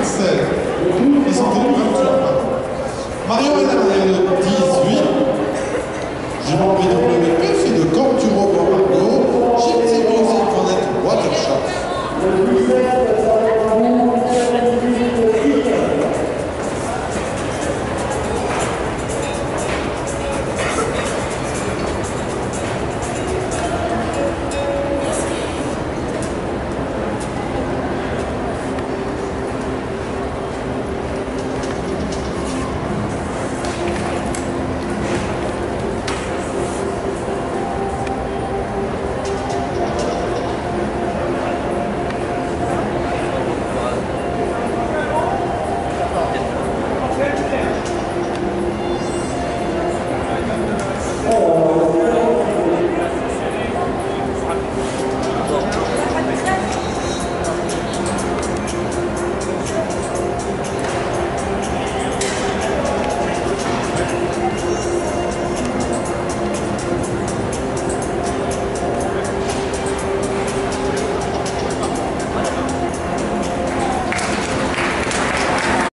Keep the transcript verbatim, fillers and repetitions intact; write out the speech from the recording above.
seize. Présentez-le vingt-huit. Mario Hélène le dix-huit. Jérôme Bédon le neuf et de Corturo Borgo. Gypsy Music Connect Watershop.